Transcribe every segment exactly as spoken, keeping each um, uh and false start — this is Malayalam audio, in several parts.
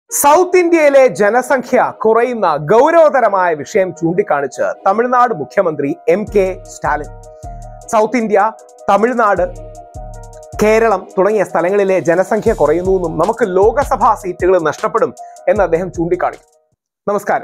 സൗത്ത് ഇന്ത്യയിലെ ജനസംഖ്യ കുറയുന്ന ഗൗരവതരമായ വിഷയം ചൂണ്ടിക്കാണിച്ച് തമിഴ്നാട് മുഖ്യമന്ത്രി എം കെ സ്റ്റാലിൻ സൗത്ത് ഇന്ത്യ, തമിഴ്നാട്, കേരളം തുടങ്ങിയ സ്ഥലങ്ങളിലെ ജനസംഖ്യ കുറയുന്നു എന്നും നമുക്ക് ലോകസഭാ സീറ്റുകൾ നഷ്ടപ്പെടും എന്ന് അദ്ദേഹം ചൂണ്ടിക്കാണിച്ചു. നമസ്കാരം.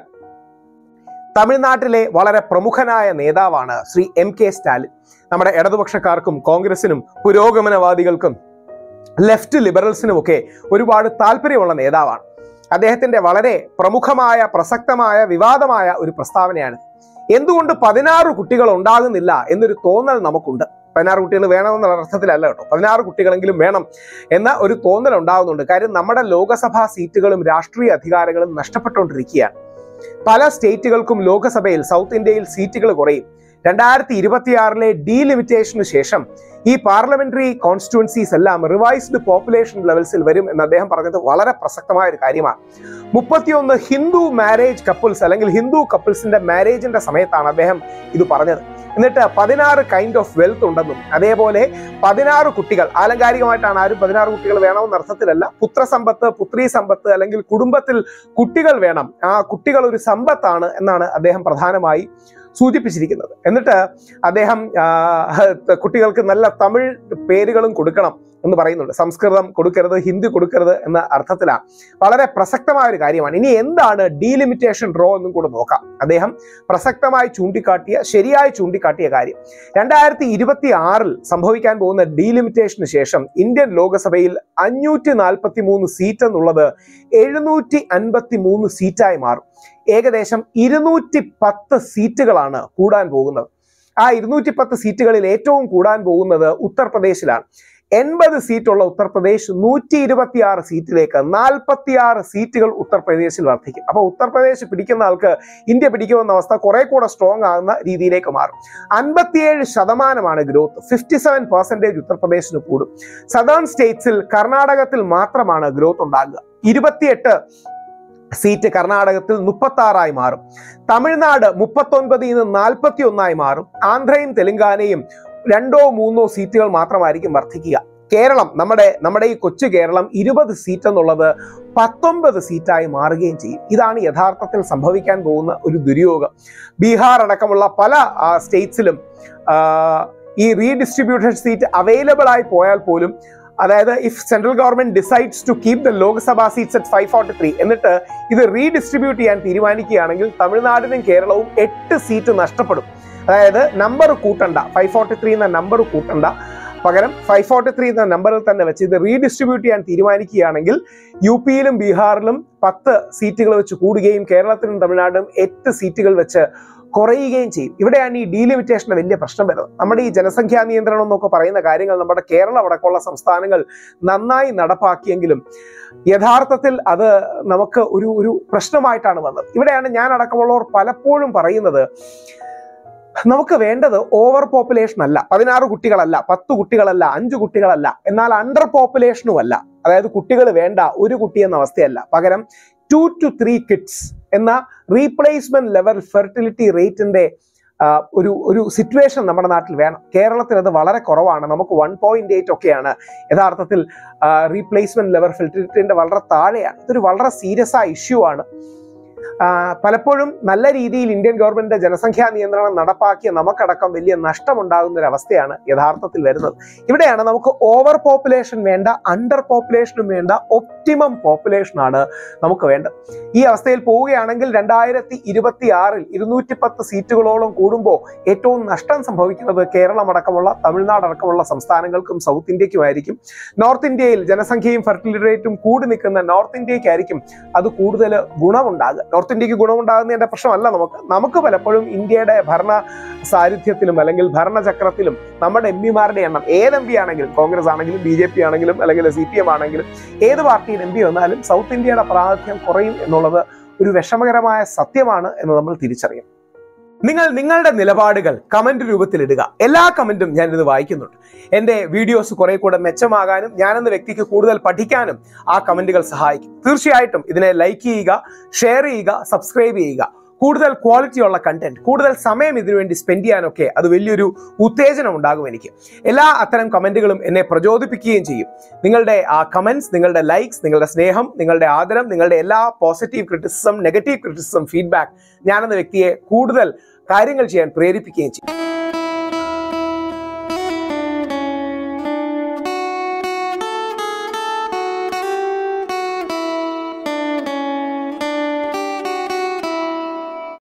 തമിഴ്നാട്ടിലെ വളരെ പ്രമുഖനായ നേതാവാണ് ശ്രീ എം കെ സ്റ്റാലിൻ. നമ്മുടെ ഇടതുപക്ഷക്കാർക്കും കോൺഗ്രസിനും പുരോഗമനവാദികൾക്കും ലെഫ്റ്റ് ലിബറൽസിനും ഒക്കെ ഒരുപാട് താല്പര്യമുള്ള നേതാവാണ്. അദ്ദേഹത്തിന്റെ വളരെ പ്രമുഖമായ, പ്രസക്തമായ, വിവാദമായ ഒരു പ്രസ്താവനയാണ്. എന്തുകൊണ്ട് പതിനാറ് കുട്ടികൾ ഉണ്ടാകുന്നില്ല എന്നൊരു തോന്നൽ നമുക്കുണ്ട്. പതിനാറ് കുട്ടികൾ വേണമെന്നുള്ള അർത്ഥത്തിലല്ല കേട്ടോ, പതിനാറ് കുട്ടികളെങ്കിലും വേണം എന്ന ഒരു തോന്നൽ ഉണ്ടാകുന്നുണ്ട്. കാര്യം നമ്മുടെ ലോകസഭാ സീറ്റുകളും രാഷ്ട്രീയ അധികാരങ്ങളും നഷ്ടപ്പെട്ടുകൊണ്ടിരിക്കുകയാണ്. പല സ്റ്റേറ്റുകൾക്കും ലോകസഭയിൽ സൗത്ത് ഇന്ത്യയിൽ സീറ്റുകൾ കുറയും. രണ്ടായിരത്തി ഇരുപത്തിയാറിലെ ഡീലിമിറ്റേഷന് ശേഷം ഈ പാർലമെന്ററി കോൺസ്റ്റിറ്റ്യുവൻസീസ് എല്ലാം റിവൈസ്ഡ് പോപ്പുലേഷൻ ലെവൽസിൽ വരും എന്ന് അദ്ദേഹം പറഞ്ഞത് വളരെ പ്രസക്തമായ ഒരു കാര്യമാണ്. മുപ്പത്തിയൊന്ന് ഹിന്ദു മാരേജ് കപ്പിൾസ് അല്ലെങ്കിൽ ഹിന്ദു കപ്പിൾസിന്റെ മാരേജിന്റെ സമയത്താണ് അദ്ദേഹം ഇത് പറഞ്ഞത്. എന്നിട്ട് പതിനാറ് കൈൻഡ് ഓഫ് വെൽത്ത് ഉണ്ടെന്നും അതേപോലെ പതിനാറ് കുട്ടികൾ, ആലങ്കാരികമായിട്ടാണ്, ആരും പതിനാറ് കുട്ടികൾ വേണമെന്ന അർത്ഥത്തിലല്ല, പുത്രസമ്പത്ത്, പുത്രീ സമ്പത്ത് അല്ലെങ്കിൽ കുടുംബത്തിൽ കുട്ടികൾ വേണം, ആ കുട്ടികൾ ഒരു സമ്പത്താണ് എന്നാണ് അദ്ദേഹം പ്രധാനമായി സൂചിപ്പിച്ചിരിക്കുന്നത്. എന്നിട്ട് അദ്ദേഹം കുട്ടികൾക്ക് നല്ല തമിഴ് പേരുകളും കൊടുക്കണം എന്ന് പറയുന്നുണ്ട്. സംസ്കൃതം കൊടുക്കരുത്, ഹിന്ദി കൊടുക്കരുത് എന്ന അർത്ഥത്തിലാണ്. വളരെ പ്രസക്തമായ ഒരു കാര്യമാണ്. ഇനി എന്താണ് ഡീലിമിറ്റേഷൻ റോ എന്നും കൂടെ നോക്കാം. അദ്ദേഹം പ്രസക്തമായി ചൂണ്ടിക്കാട്ടിയ, ശരിയായി ചൂണ്ടിക്കാട്ടിയ കാര്യം, രണ്ടായിരത്തി ഇരുപത്തി ആറിൽ സംഭവിക്കാൻ പോകുന്ന ഡീലിമിറ്റേഷന് ശേഷം ഇന്ത്യൻ ലോകസഭയിൽ അഞ്ഞൂറ്റി നാൽപ്പത്തി മൂന്ന് സീറ്റ് എന്നുള്ളത് എഴുന്നൂറ്റി അൻപത്തി മൂന്ന് സീറ്റായി മാറും. ഏകദേശം ഇരുന്നൂറ്റി പത്ത് സീറ്റുകളാണ് കൂടാൻ പോകുന്നത്. ആ ഇരുന്നൂറ്റി പത്ത് സീറ്റുകളിൽ ഏറ്റവും കൂടാൻ പോകുന്നത് ഉത്തർപ്രദേശിലാണ്. എൺപത് സീറ്റുള്ള ഉത്തർപ്രദേശ് നൂറ്റി ഇരുപത്തി ആറ് സീറ്റിലേക്ക് നാൽപ്പത്തി ആറ് സീറ്റുകൾ ഉത്തർപ്രദേശിൽ വർദ്ധിക്കും. അപ്പൊ ഉത്തർപ്രദേശ് പിടിക്കുന്ന ആൾക്ക് ഇന്ത്യ പിടിക്കുമെന്ന അവസ്ഥ കുറെ കൂടെ സ്ട്രോങ് ആകുന്ന രീതിയിലേക്ക് മാറും. അൻപത്തിയേഴ് ശതമാനമാണ് ഗ്രോത്ത്. ഫിഫ്റ്റി സെവൻ പെർസെന്റേജ് ഉത്തർപ്രദേശിന് കൂടും. സദേൺ സ്റ്റേറ്റ്സിൽ, കർണാടകത്തിൽ മാത്രമാണ് ഗ്രോത്ത് ഉണ്ടാകുക. ഇരുപത്തിയെട്ട് സീറ്റ് കർണാടകത്തിൽ മുപ്പത്തി ആറായി മാറും. തമിഴ്നാട് മുപ്പത്തൊൻപതിൽ നിന്ന് നാൽപ്പത്തി ഒന്നായി മാറും. ആന്ധ്രയും തെലങ്കാനയും രണ്ടോ മൂന്നോ സീറ്റുകൾ മാത്രമായിരിക്കും വർദ്ധിക്കുക. കേരളം, നമ്മുടെ നമ്മുടെ ഈ കൊച്ചു കേരളം, ഇരുപത് സീറ്റ് എന്നുള്ളത് പത്തൊൻപത് സീറ്റായി മാറുകയും ചെയ്യും. ഇതാണ് യഥാർത്ഥത്തിൽ സംഭവിക്കാൻ പോകുന്ന ഒരു ദുര്യോഗം. ബീഹാർ അടക്കമുള്ള പല സ്റ്റേറ്റ്സിലും ഈ റീഡിസ്ട്രിബ്യൂട്ടഡ് സീറ്റ് അവൈലബിൾ ആയി പോയാൽ പോലും, അതായത് if central government decides to keep the Lok Sabha seats at five forty three എന്നിട്ട് ഇത് റീഡിസ്ട്രിബ്യൂട്ട് ചെയ്യാൻ തീരുമാനിക്കുകയാണെങ്കിൽ തമിഴ്നാടിനും കേരളവും എട്ട് സീറ്റ് നഷ്ടപ്പെടും. അതായത് നമ്പർ കൂട്ടണ്ട, ഫൈവ് ഫോർട്ടി ത്രീ എന്ന നമ്പർ കൂട്ടണ്ട, പകരം ഫൈവ് ഫോർട്ടി ത്രീ എന്ന നമ്പറിൽ തന്നെ വെച്ച് ഇത് റീഡിസ്ട്രിബ്യൂട്ട് ചെയ്യാൻ തീരുമാനിക്കുകയാണെങ്കിൽ യു പിയിലും ബീഹാറിലും പത്ത് സീറ്റുകൾ വെച്ച് കൂടുകയും കേരളത്തിലും തമിഴ്നാടും എട്ട് സീറ്റുകൾ വെച്ച് കുറയുകയും ചെയ്യും. ഇവിടെയാണ് ഈ ഡീലിമിറ്റേഷന്റെ വലിയ പ്രശ്നം വരുന്നത്. നമ്മുടെ ഈ ജനസംഖ്യാ നിയന്ത്രണം എന്നൊക്കെ പറയുന്ന കാര്യങ്ങൾ നമ്മുടെ കേരളം അടക്കമുള്ള സംസ്ഥാനങ്ങൾ നന്നായി നടപ്പാക്കിയെങ്കിലും യഥാർത്ഥത്തിൽ അത് നമുക്ക് ഒരു ഒരു പ്രശ്നമായിട്ടാണ് വന്നത്. ഇവിടെയാണ് ഞാൻ അടക്കമുള്ളവർ പലപ്പോഴും പറയുന്നത്, നമുക്ക് വേണ്ടത് ഓവർ പോപ്പുലേഷൻ അല്ല, പതിനാറ് കുട്ടികളല്ല, പത്ത് കുട്ടികളല്ല, അഞ്ചു കുട്ടികളല്ല, എന്നാൽ അണ്ടർ പോപ്പുലേഷനും അല്ല, അതായത് കുട്ടികൾ വേണ്ട, ഒരു കുട്ടി എന്ന അവസ്ഥയല്ല, പകരം ടു ടു ത്രീ കിഡ്സ് എന്ന റീപ്ലേസ്മെന്റ് ലെവൽ ഫെർട്ടിലിറ്റി റേറ്റിന്റെ ഒരു ഒരു സിറ്റുവേഷൻ നമ്മുടെ നാട്ടിൽ വേണം. കേരളത്തിൽ അത് വളരെ കുറവാണ്. നമുക്ക് വൺ പോയിന്റ് എയ്റ്റ് ഒക്കെയാണ് യഥാർത്ഥത്തിൽ റീപ്ലേസ്മെന്റ് ലെവൽ ഫെർട്ടിലിറ്റിന്റെ വളരെ താഴെയാണ്. ഇതൊരു വളരെ സീരിയസ് ആയ ഇഷ്യൂ ആണ്. പലപ്പോഴും നല്ല രീതിയിൽ ഇന്ത്യൻ ഗവൺമെന്റിന്റെ ജനസംഖ്യാ നിയന്ത്രണം നടപ്പാക്കിയ നമുക്കടക്കം വലിയ നഷ്ടമുണ്ടാകുന്ന ഒരു അവസ്ഥയാണ് യഥാർത്ഥത്തിൽ വരുന്നത്. ഇവിടെയാണ് നമുക്ക് ഓവർ പോപ്പുലേഷൻ വേണ്ട, അണ്ടർ പോപ്പുലേഷനും വേണ്ട, ഒപ്റ്റിമം പോപ്പുലേഷൻ ആണ് നമുക്ക് വേണ്ടത്. ഈ അവസ്ഥയിൽ പോവുകയാണെങ്കിൽ രണ്ടായിരത്തി ഇരുപത്തി ആറിൽ ഇരുന്നൂറ്റി പത്ത് സീറ്റുകളോളം കൂടുമ്പോൾ ഏറ്റവും നഷ്ടം സംഭവിക്കുന്നത് കേരളം അടക്കമുള്ള, തമിഴ്നാട് അടക്കമുള്ള സംസ്ഥാനങ്ങൾക്കും സൗത്ത് ഇന്ത്യക്കുമായിരിക്കും. നോർത്ത് ഇന്ത്യയിൽ ജനസംഖ്യയും ഫെർട്ടിലിറ്റി റേറ്റും കൂടി നിൽക്കുന്ന നോർത്ത് ഇന്ത്യക്കായിരിക്കും അത് കൂടുതൽ ഗുണമുണ്ടാകുക. നോർത്ത് ഇന്ത്യക്ക് ഗുണമുണ്ടാകുന്നതിന്റെ പ്രശ്നമല്ല നമുക്ക് നമുക്ക് പലപ്പോഴും ഇന്ത്യയുടെ ഭരണ സാന്നിധ്യത്തിലും അല്ലെങ്കിൽ ഭരണചക്രത്തിലും നമ്മുടെ എം പിമാരുടെ എണ്ണം, ഏത് എം പി ആണെങ്കിലും, കോൺഗ്രസ് ആണെങ്കിലും ബി ജെ പി ആണെങ്കിലും അല്ലെങ്കിൽ സി പി എം ആണെങ്കിലും, ഏത് പാർട്ടിയുടെ എം പി വന്നാലും സൗത്ത് ഇന്ത്യയുടെ പ്രാതിനിധ്യം കുറയും എന്നുള്ളത് ഒരു വിഷമകരമായ സത്യമാണ് എന്ന് നമ്മൾ തിരിച്ചറിയും. നിങ്ങൾ നിങ്ങളുടെ നിലപാടുകൾ കമന്റ് രൂപത്തിൽ ഇടുക. എല്ലാ കമന്റും ഞാനിത് വായിക്കുന്നുണ്ട്. എൻ്റെ വീഡിയോസ് കുറെ കൂടെ മെച്ചമാകാനും ഞാനെന്ന വ്യക്തിക്ക് കൂടുതൽ പഠിക്കാനും ആ കമന്റുകൾ സഹായിക്കും. തീർച്ചയായിട്ടും ഇതിനെ ലൈക്ക് ചെയ്യുക, ഷെയർ ചെയ്യുക, സബ്സ്ക്രൈബ് ചെയ്യുക. കൂടുതൽ ക്വാളിറ്റിയുള്ള കണ്ടന്റ്, കൂടുതൽ സമയം ഇതിനുവേണ്ടി സ്പെൻഡ് ചെയ്യാനൊക്കെ അത് വലിയൊരു ഉത്തേജനം ഉണ്ടാകും എനിക്ക്. എല്ലാ അത്തരം കമന്റുകളും എന്നെ പ്രചോദിപ്പിക്കുകയും ചെയ്യും. നിങ്ങളുടെ ആ കമന്റ്സ്, നിങ്ങളുടെ ലൈക്സ്, നിങ്ങളുടെ സ്നേഹം, നിങ്ങളുടെ ആദരം, നിങ്ങളുടെ എല്ലാ positive criticism, negative criticism, feedback ഞാനെന്ന വ്യക്തിയെ കൂടുതൽ കാര്യങ്ങൾ ചെയ്യാൻ പ്രേരിപ്പിക്കുകയും ചെയ്യും.